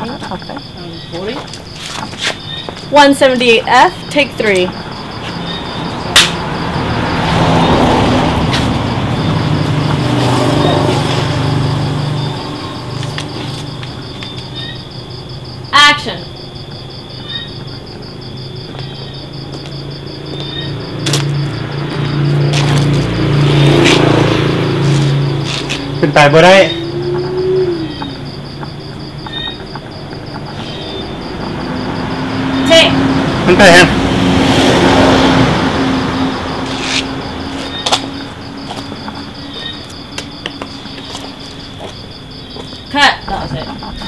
Okay. 40. 178F, take 3. Action. ขึ้นไปบ่ได้ Take. มันไปฮะ